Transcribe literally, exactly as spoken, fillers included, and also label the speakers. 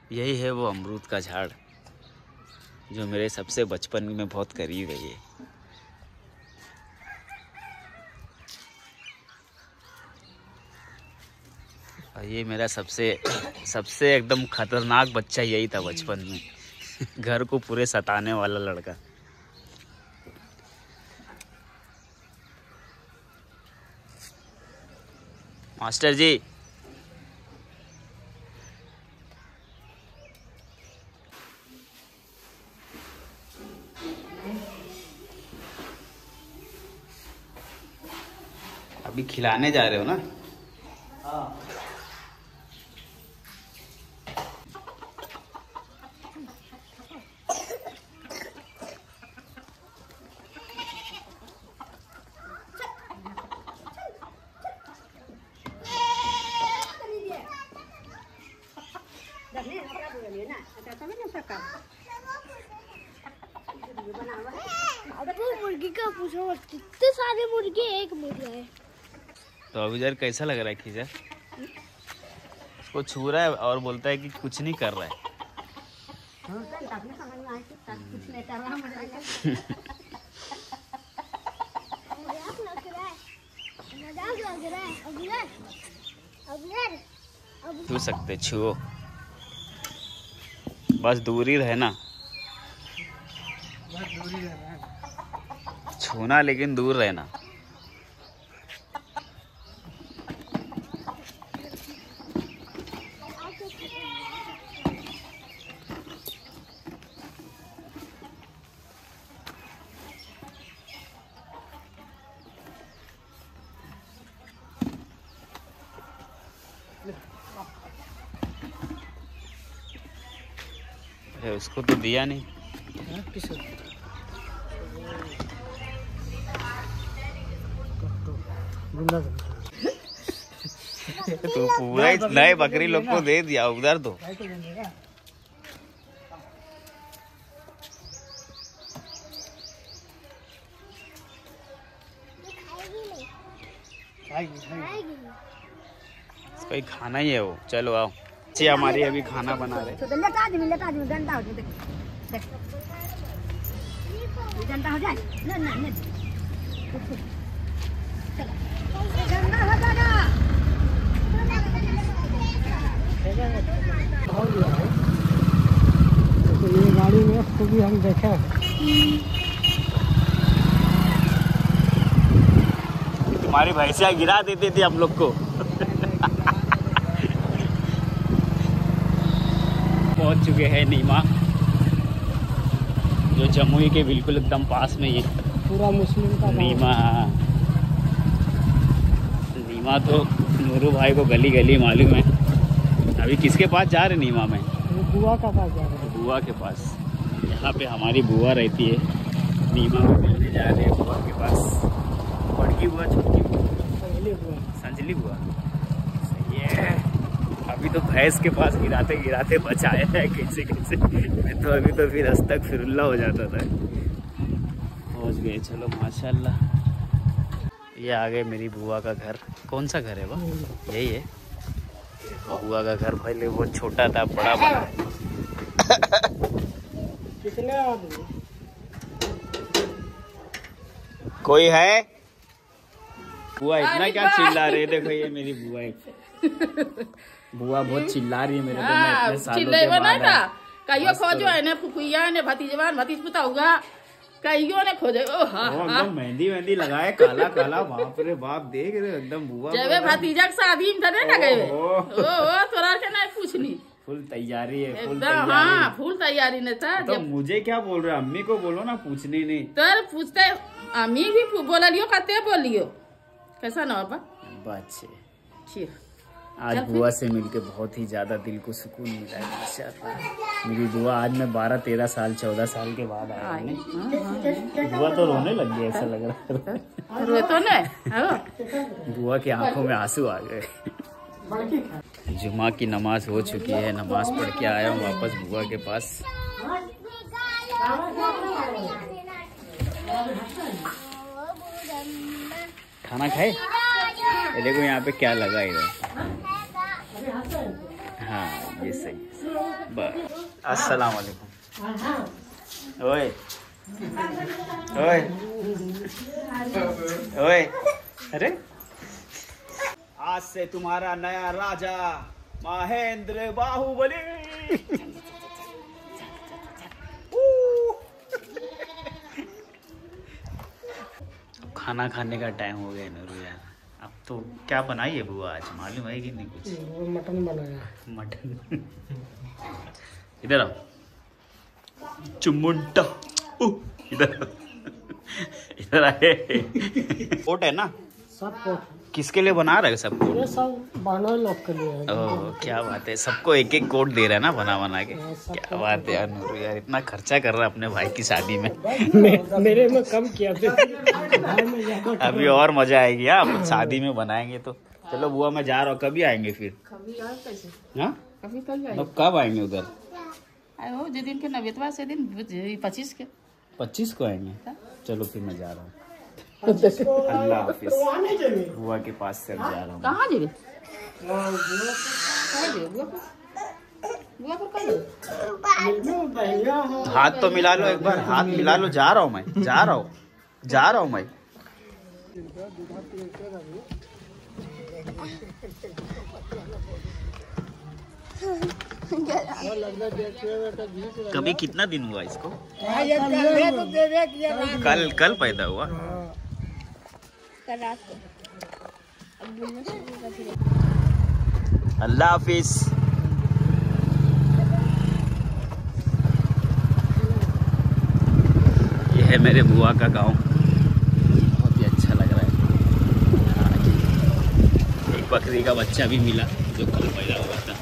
Speaker 1: यही है वो अमरूद का झाड़ जो मेरे सबसे बचपन में बहुत करीब है। ये और ये मेरा सबसे सबसे एकदम खतरनाक बच्चा यही था बचपन में। घर को पूरे सताने वाला लड़का। मास्टर जी, अभी खिलाने जा रहे हो ना? हाँ।
Speaker 2: मुर्गी का पूछो, कितने सारे मुर्गे एक मुर्गा है।
Speaker 1: तो अभिजर कैसा लग रहा है खिजर? उसको छू रहा है और बोलता है कि कुछ नहीं कर रहा है। छू सकते, छुओ, बस दूरी रहना। छूना लेकिन दूर रहना। अरे उसको तो दिया नहीं। किसको? तो पूरा नए बकरी लोग को दे दिया उधर तो। इसको ही खाना ही है वो। चलो आओ, अच्छी हमारी अभी खाना बना रहे।
Speaker 3: ये गाड़ी में उसको भी हम देखे।
Speaker 1: तुम्हारी भैंसिया गिरा देती थी हम लोग को। पहुंच चुके हैं नीमा, जो जमुई के बिल्कुल एकदम पास में ये
Speaker 3: पूरा मुस्लिम का
Speaker 1: नीमा। नीमा तो नूरू भाई को गली गली मालूम है। अभी किसके पास जा रहे नीमा में?
Speaker 3: बुआ का पास जा रहे हैं।
Speaker 1: बुआ के पास। यहाँ पे हमारी बुआ रहती है। नीमा में मिलने जा रहे हैं बुआ के पास। बड़की बुआ, छोटी बुआ, संजली बुआ। संजली बुआ सही है। अभी तो भैंस के पास गिराते गिराते बचाया है कैसे कैसे। मैं तो अभी तो फिर हस्तक फिरुल्ला हो जाता था। पहुँच गए, चलो माशाल्लाह। ये आ गए मेरी बुआ का घर। कौन सा घर है वो? यही है बुआ का घर। पहले बहुत छोटा था, बड़ा बड़ा।
Speaker 3: कितने आदमी?
Speaker 1: कोई है? बुआ इतना क्या चिल्ला रहे? देखो ये मेरी बुआ है। बुआ बहुत चिल्ला रही है मेरे को। मैं इतने सालों के बाद आया।
Speaker 4: कहियो खोजो है ने फुफुइया ने भतीजवान भतीज पुता होगा। कहियो ने खोजे। ओ हां
Speaker 1: एकदम मेहंदी मेहंदी लगाए, काला काला। बाप रे बाप, देख रहे हो एकदम बुआ।
Speaker 4: जब भतीजा के शादी में तने ना गए। ओ ओ तोरा के नहीं पूछनी।
Speaker 1: फुल तैयारी है, फुल
Speaker 4: एकदम। हाँ, फुल तैयारी ने था।
Speaker 1: तो मुझे क्या बोल रहे? अम्मी को बोलो ना, पूछनी नहीं।
Speaker 4: तर पूछते अम्मी भी बोलियो, कते बोलियो। कैसा ना बा?
Speaker 1: बच्चे
Speaker 4: ठीक।
Speaker 1: आज बुआ से मिलके बहुत ही ज्यादा दिल को सुकून मिला है माशाल्लाह। मेरी बुआ आज मैं बारह तेरह साल चौदह साल के बाद आया हूँ। बुआ तो रोने लग गई, ऐसा लग रहा है।
Speaker 4: रोए तो नहीं?
Speaker 1: बुआ की आंखों में आंसू आ गए। जुमा की नमाज हो चुकी है, नमाज पढ़ के आया हूँ वापस बुआ के पास। खाना खाए? देखो यहाँ पे क्या लगा इधर। हाँ ये सही है। बस अस्सलाम वालेकुम। ओए ओए ओए, अरे आज से तुम्हारा नया राजा महेंद्र बाहुबली। खाना खाने का टाइम हो गया नूरू यार। अब तो क्या बनाई है बुआ आज, मालूम है कि नहीं कुछ?
Speaker 3: वो मटन बनाया।
Speaker 1: मटन। इधर आओ चुमुंटा, इधर इधर आए। कोट है ना
Speaker 3: सब को
Speaker 1: किसके लिए बना रहे हो? सबको?
Speaker 3: ये सब बहनों लोग के लिए है।
Speaker 1: ओह क्या बात है, सबको एक एक कोट दे रहा है ना बना बना के।
Speaker 3: हाँ, सबको
Speaker 1: क्या बात है यार नूरू यार, इतना खर्चा कर रहा है अपने भाई की शादी में।
Speaker 3: मे- मेरे में कम किया थे, भाई में ज्यादा किया।
Speaker 1: अभी और मजा आएगी आप शादी में बनाएंगे तो। चलो बुआ मैं जा रहा हूँ, कभी आएंगे फिर?
Speaker 4: कभी यार कैसे
Speaker 1: हाँ
Speaker 4: कभी कल जाए
Speaker 1: अब कब आएंगे उधर?
Speaker 4: आए हो जिस दिन के नवेतवा से दिन पच्चीस के।
Speaker 1: पच्चीस को आएंगे। चलो फिर मैं जा रहा हूँ।
Speaker 3: पच्चीस को
Speaker 1: अल्लाह हाफिज।
Speaker 3: वहाँ नहीं जाएंगे।
Speaker 1: बुआ के पास से अब जा रहा हूँ।
Speaker 4: कहाँ जेबे?
Speaker 3: हाँ, वो
Speaker 4: कहाँ जेबे बुआ पर? बुआ पर कहाँ जेबे?
Speaker 3: मिलने में बहनिया है।
Speaker 1: हाथ तो मिला लो एक बार, हाथ मिला लो। जा रहा हूँ मैं, जा रहा हूँ, जा रहा हूँ मैं। कभी कितना दिन हुआ इसको? कल कल पैदा हुआ।
Speaker 2: कल रात को अब बोलना शुरू कर दिया।
Speaker 1: अल्लाह हाफिज। ये है मेरे बुआ का गांव, बहुत ही अच्छा लग रहा है। एक बकरी का बच्चा भी मिला जो कल पैदा हुआ था।